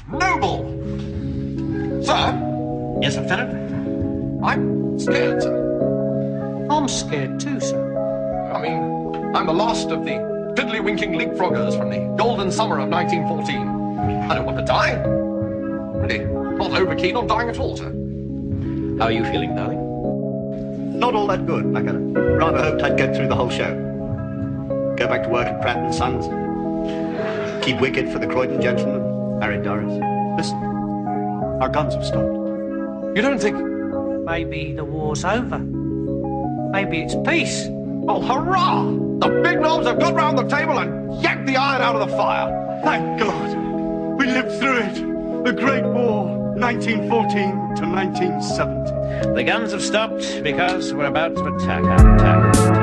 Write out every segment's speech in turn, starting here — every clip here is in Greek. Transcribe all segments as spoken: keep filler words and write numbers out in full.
noble. Sir? Yes, Lieutenant? I'm scared, sir. I'm scared too, sir. I mean, I'm the last of the fiddly-winking leapfroggers from the golden summer of nineteen fourteen. I don't want to die. Really, not over keen on dying at all, sir. How are you feeling, darling? Not all that good. I rather hoped I'd get through the whole show. Go back to work at Pratt and Sons. Keep wicket for the Croydon gentlemen. Harry Doris. Listen, our guns have stopped. You don't think... Maybe the war's over. Maybe it's peace. Oh, hurrah! The big knobs have got round the table and yanked the iron out of the fire. Thank God. We lived through it. The Great War, nineteen fourteen to nineteen seventy. The guns have stopped because we're about to attack. Attack, attack.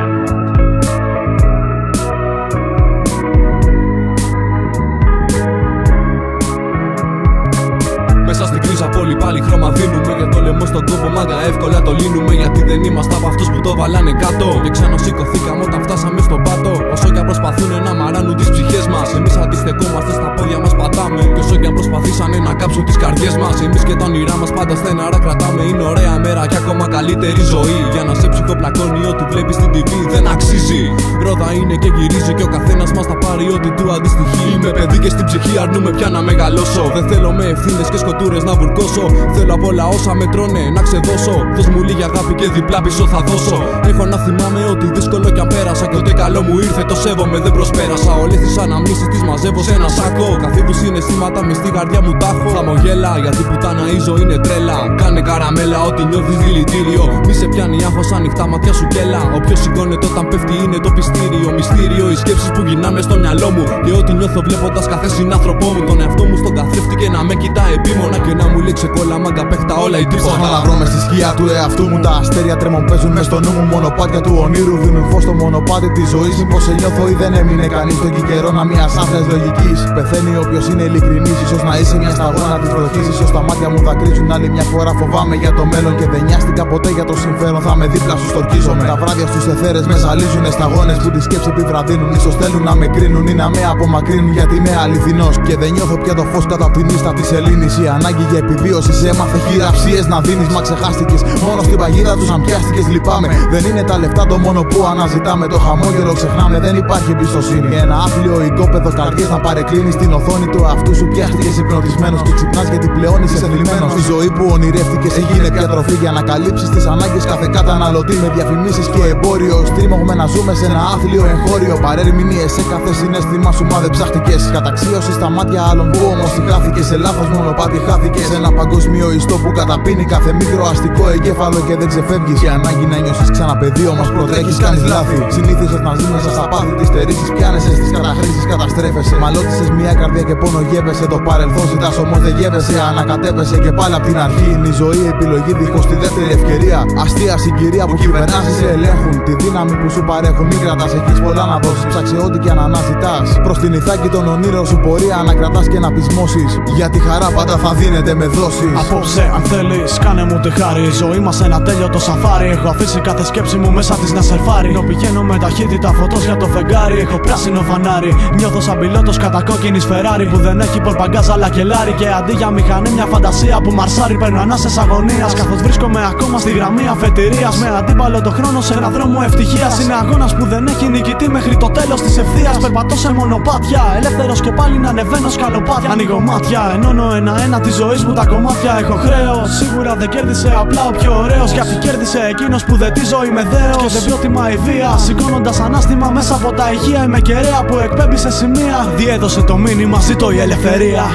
Μέσα στην κρίζα πόλη πάλι χρώμα δίνουμε. Για το λαιμό στον κόπο μάγκα εύκολα το λύνουμε. Γιατί δεν είμαστε από αυτούς που το βαλάνε κάτω. Και ξανασηκωθήκαμε όταν φτάσαμε στον πάτο. Όσο κι αν προσπαθούν να μαράνουν τις ψυχές μας, εμείς αντιστεκόμαστε στα πόδια μας πατάμε. Και όσο κι αν προσπαθήσανε να κάψουν τις καρδιές μας, εμείς και τα όνειρά μας πάντα στεναρά κρατάμε. Είναι ωραία μέρα και ακόμα καλύτερη ζωή. Για να σε ψυχοπλακώνει ό,τι βλέπεις στην τι βι δεν αξίζει. Ρόδα είναι και γυρίζει και ο καθένας μας θα πάρει ό,τι του αντιστοιχεί. Είμαι παιδί και στην ψυχή αρνούμε πια να μεγαλώσω. Δεν θέλω με ευθύνες και σκοτούρες να βουρκώσω. Θέλω απ' όλα όσα με τρώνε να ξεδώσω. Δώσ' μου λίγη αγάπη και διπλά πίσω θα δώσω. Έχω να θυμάμαι ότι δύσκολο κι αν πέρασα. Και ότι καλό μου ήρθε το σέβομαι δεν προσπέρασα. Όλες τις αναμνήσεις τις μαζεύω σε ένα σάκο. Καθίδου συναισθήματα μες στη καρδιά μου τα έχω. Χαμογέλα γιατί πουτάνα η ζωή είναι τρέλα. Κάνε καραμέλα ό,τι νιώθεις δηλητήριο. Μη σε πιάνει άγχος ανοιχτά ματιά σου κέλα. Όποιος σηκώνεται όταν πέφτει είναι το πιστήριο. Μυστήριο οι σκέψεις που γυρνάνε στο μυαλό μου. Και ό,τι νιώθω βλέποντας κάθε συνάνθρωπό μου. Τον εαυτό μου στον καθρέφτη και να με κοιτά επίμονα. Και να μου λέει ξεκόλα μάγκα παίχτα όλα ή τίποτα. Ψάχνω να βρω μες στη σκιά του εαυτού μου. Τα αστέρια τρέμον παίζουν μες στο νου μου. Μονοπάτια του ονείρου δίνουν φως στο μονοπάτι της ζωής. Μήπως σε νιώθω ή δεν έμεινε κανείς τον καιρό να μιας άθλιας λογικής. Πεθαίνει όποιος είναι ειλικρινής. Ίσως να είσαι μια σταγόνα της βροχής. Ίσως τα μάτια μου δακρύζουν άλλη μια φορά. Φοβάμαι για το μέλλον και δεν νοιάστηκα ποτέ για το συμφέρον. Θα με δίπλα σου στορκίζομαι. Τα βράδια στους εθέρες με ζαλίζουνε σταγόνες που τη σκέψη επιβραδύνουν. Ίσως θέλουν να με κρίνουν ή να με απομακρύνουν γιατί είμαι αληθινός. Και δεν νιώθω πια το φως κάτω από την ίστα της σελήνης. Η ανάγκη για επιβίωση σε έμαθε χειραψίες να δίνεις. Μα ξεχάστηκες μόνο στην παγίδα τους αν πιάστηκες. Λυπάμαι. Δεν είναι τα λεφτά το μόνο που αναζητάμε. Το χαμόγελο ξεχνάμε. Δεν υπάρχει εμπιστοσύνη. Ένα άθλιο οικόπεδο καρδιές να παρεκκλίνεις στην οθόνη του αυτού σου. Πιάστηκες υπνοτισμένος και ξυπνάς γιατί πλέον είσαι θλιμμένος. Η ζωή που ονειρεύτηκες έγινε πια τροφή για να καλύψεις τις ανάγκες κάθε καταναλωτή. Με διαφημίσεις και εμπόριο. Στρίμωγουμε να ζούμε σε ένα άθλιο εγχώριο. Παρερμηνίες σε κάθε συνέστημα σου μα δεν ψάχτηκες. Καταξίωση στα μάτια άλλων που όμως συγχάθηκες. Σε λάθος μονοπάτι χάθηκες. Ένα παγκόσμιο ιστό που καταπίνει κάθε μικρό αστικό εγκέφαλο και δεν ξεφεύγεις. Και ανάγκη να νιώσεις ξανά παιδί όμως προτρέχεις, κάνεις λάθη. Συνήθισες να ζεις μέσα στα πάθη της στερήσεις. Πιάνεσαι στις καταχρήσεις, καταστρέφεσαι. Μαλώτησες μια καρδιά και πόνο γεύεσαι. Το παρελθόν ζητάς όμως δεν γεύεσαι. Ανακατέπεσαι και πάλι απ' την αρχή. Είναι η ζωή επιλογή δίχως τη δεύτερη ευκαιρία. Αστεία συγκυρία που κυβερνάς σε ελέγχουν. Τη δύναμη που σου παρέχουν μην κρατάς. Έχεις πολλά να δώσεις. Ψάξε ό,τι και αν αναζητάς. Προς την ηθάκη των ονείρων σου πορεία να κρατάς και να πεισμώσεις. Για τη χαρά πάντα θα δίνεται με δόσεις. Απόψε, αν θέλεις, κάνε μου τη χάρη. Η ζωή μας ένα τέλειο το σαφάρι. Έχω αφήσει κάθε σκέψη μου μέσα της να σερφάρει. Ενώ πηγαίνω με ταχύτητα φωτός για το φεγγάρι. Έχω πράσινο φανάρι. Νιώθω σαν πιλότος κατά κόκκινης Φεράρι που δεν έχει πορπαγκάζ αλλά κελάρι. Και αντί για μηχανή, μια φαντασία που μαρσάρει. Παίρνω ανάσες αγωνίας καθώς βρίσκομαι ακόμα στη γραμμή αφετηρίας. Με αντίπαλο το χρόνο σε ένα δρόμο ευτυχίας. Είναι αγώνας που δεν έχει νικητή μέχρι το τέλος της ευθείας. Περπατώ σε μονοπάτια. Ελεύθερος και πάλι να ανεβαίνω σκαλοπάτια. Ανοίγω μάτια. Ενώνω ένα-ένα τη ζωή μου τα κομμάτια. Έχω χρέος. Σίγουρα δεν κέρδισε απλά ο πιο ωραίος. Κι αυτή κέρδισε εκείνος που δεν τη ζωή με δέος. Και δεν πρότιμα η βία. Σηκώνοντας ανάστημα μέσα από τα ηχεία. Είμαι κεραία που εκπέμπει σε σημεία. Διέδωσε το μήνυμα, ζήτω η ελευθερία.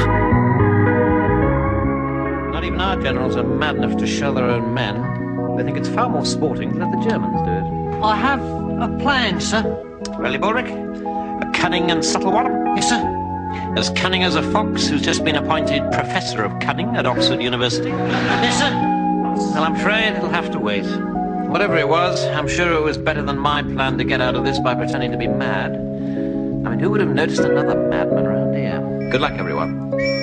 Not even our generals are mad enough to shell their own men. They think it's far more sporting to let the Germans do it. I have a plan, sir. Really, Bulric? A cunning and subtle one? Yes, sir. As cunning as a fox who's just been appointed Professor of Cunning at Oxford University? Yes, sir. Well, I'm afraid it'll have to wait. Whatever it was, I'm sure it was better than my plan to get out of this by pretending to be mad. I mean, who would have noticed another madman around here? Good luck, everyone.